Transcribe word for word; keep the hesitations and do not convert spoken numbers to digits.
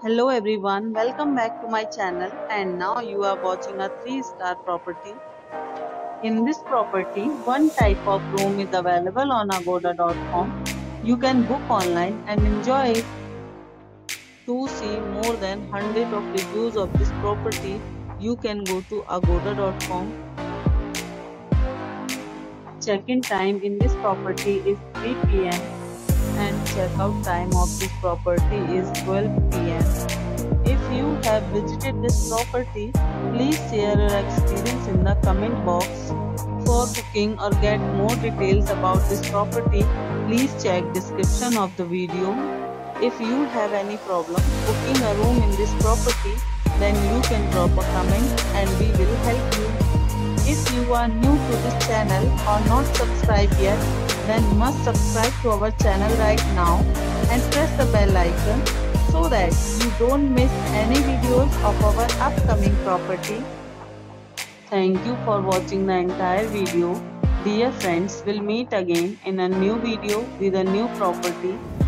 Hello everyone, welcome back to my channel and now you are watching a three star property. In this property, one type of room is available on agoda dot com. You can book online and enjoy it. To see more than one hundred of reviews of this property, you can go to agoda dot com. Check-in time in this property is three p m and check-out time of this property is twelve p m If you have visited this property, please share your experience in the comment box. For booking or get more details about this property, please check description of the video. If you have any problem booking a room in this property, then you can drop a comment and we will help you. If you are new to this channel or not subscribed yet, then must subscribe to our channel right now and press the bell icon so that you don't miss any videos of our upcoming property. Thank you for watching the entire video. Dear friends, we'll meet again in a new video with a new property.